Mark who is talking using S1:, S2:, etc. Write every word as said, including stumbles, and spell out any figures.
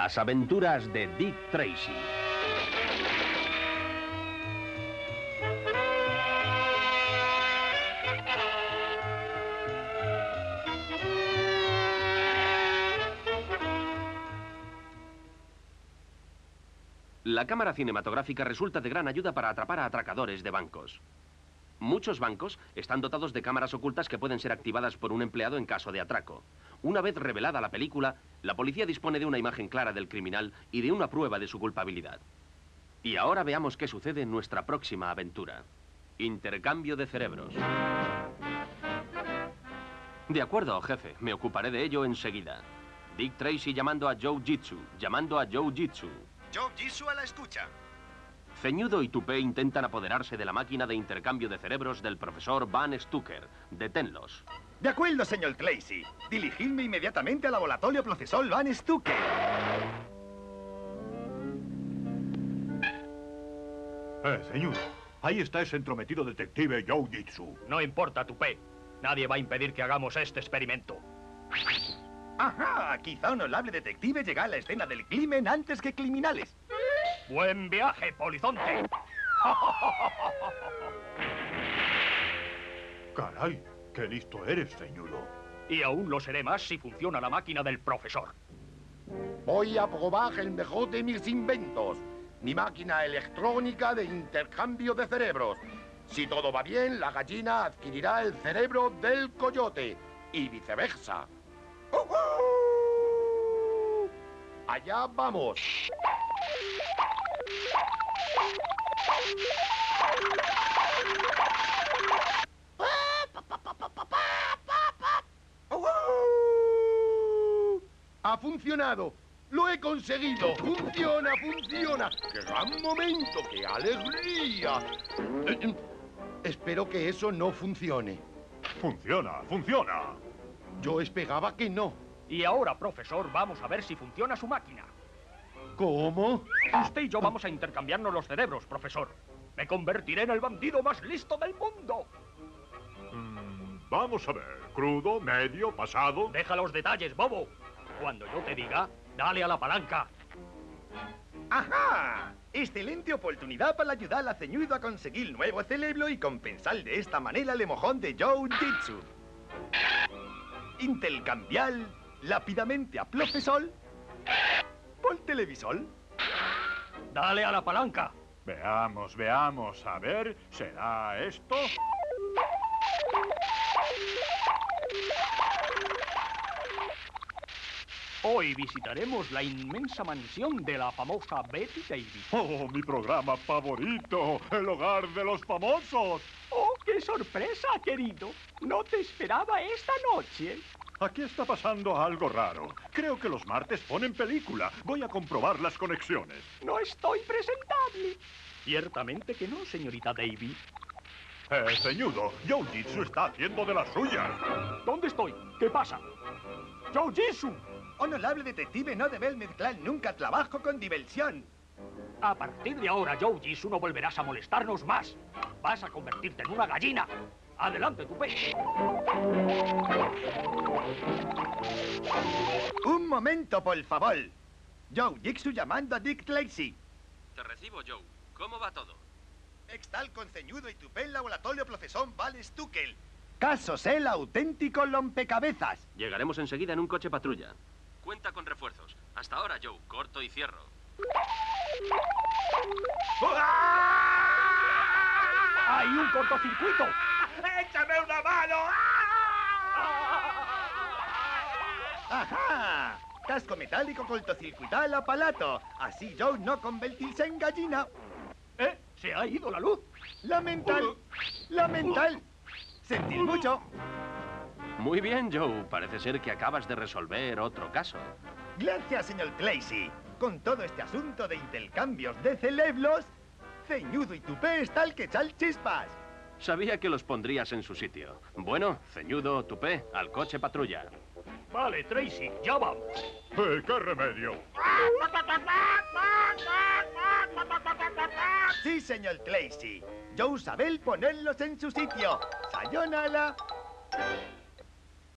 S1: Las aventuras de Dick Tracy. La cámara cinematográfica resulta de gran ayuda para atrapar a atracadores de bancos. Muchos bancos están dotados de cámaras ocultas que pueden ser activadas por un empleado en caso de atraco. Una vez revelada la película, la policía dispone de una imagen clara del criminal y de una prueba de su culpabilidad. Y ahora veamos qué sucede en nuestra próxima aventura. Intercambio de cerebros. De acuerdo, jefe. Me ocuparé de ello enseguida. Dick Tracy llamando a Joe Jitsu. Llamando a Joe Jitsu.
S2: Joe Jitsu a la escucha.
S1: Ceñudo y Tupé intentan apoderarse de la máquina de intercambio de cerebros del profesor Van Stucker. Deténlos.
S2: De acuerdo, señor Tracy. Dirigidme inmediatamente al laboratorio profesor Van Stucker.
S3: Eh, señor. Ahí está ese entrometido detective Joe Jitsu.
S4: No importa, Tupé. Nadie va a impedir que hagamos este experimento.
S2: Ajá, quizá un honorable detective llega a la escena del crimen antes que criminales.
S4: ¡Buen viaje, polizonte!
S3: Caray, qué listo eres, ceñudo.
S4: Y aún lo seré más si funciona la máquina del profesor.
S5: Voy a probar el mejor de mis inventos. Mi máquina electrónica de intercambio de cerebros. Si todo va bien, la gallina adquirirá el cerebro del coyote. Y viceversa. ¡Uh-huh! ¡Allá vamos! ¡Uh-huh! ¡Ha funcionado! ¡Lo he conseguido! ¡Funciona, funciona! ¡Qué gran momento! ¡Qué alegría! Eh, eh, espero que eso no funcione.
S3: Funciona, funciona.
S5: Yo esperaba que no.
S4: Y ahora, profesor, vamos a ver si funciona su máquina.
S5: ¿Cómo?
S4: Usted y yo vamos a intercambiarnos los cerebros, profesor. Me convertiré en el bandido más listo del mundo.
S3: Mm, vamos a ver. ¿Crudo, medio, pasado?
S4: Deja los detalles, bobo. Cuando yo te diga, dale a la palanca.
S2: ¡Ajá! Excelente oportunidad para ayudar a Ceñudo a conseguir nuevo cerebro y compensar de esta manera el mojón de Joe Jitsu. Intercambiar rápidamente a profesor por televisor.
S4: Dale a la palanca.
S3: Veamos, veamos. A ver, ¿será esto?
S4: Hoy visitaremos la inmensa mansión de la famosa Betty Davis.
S3: ¡Oh, mi programa favorito! ¡El hogar de los famosos!
S4: ¡Oh, qué sorpresa, querido! No te esperaba esta noche.
S3: Aquí está pasando algo raro. Creo que los martes ponen película. Voy a comprobar las conexiones.
S4: No estoy presentable. Ciertamente que no, señorita Davis.
S3: Eh, ceñudo, Joe Jitsu está haciendo de las suyas.
S4: ¿Dónde estoy? ¿Qué pasa? ¡Joe Jitsu!
S2: Honorable detective no debe mezclar nunca trabajo con diversión.
S4: A partir de ahora, Joe Jitsu, no volverás a molestarnos más. Vas a convertirte en una gallina. Adelante, Tupé.
S2: Un momento, por favor. Joe Jitsu llamando a Dick Tracy.
S1: Te recibo, Joe. ¿Cómo va todo?
S2: Extal con Ceñudo y Tupé en laboratorio profesor Van Stucker. Casos el auténtico rompecabezas.
S1: Llegaremos enseguida en un coche patrulla. Cuenta con refuerzos. Hasta ahora, Joe. Corto y cierro.
S4: ¡Hay un cortocircuito!
S2: ¡Échame una mano! ¡Ajá! Casco metálico cortocircuitado al aparato. Así Joe no convertirse en gallina.
S4: ¿Eh? ¿Se ha ido la luz?
S2: Lamental. Lamental. Sentir mucho.
S1: Muy bien, Joe. Parece ser que acabas de resolver otro caso.
S2: Gracias, señor Tracy. Con todo este asunto de intercambios de cerebros, Ceñudo y Tupé están que echar chispas.
S1: Sabía que los pondrías en su sitio. Bueno, Ceñudo, Tupé, al coche patrulla.
S4: Vale, Tracy, ya vamos.
S3: Eh, ¡Qué remedio!
S2: Sí, señor Tracy. Joe sabe ponerlos en su sitio. Sayonara.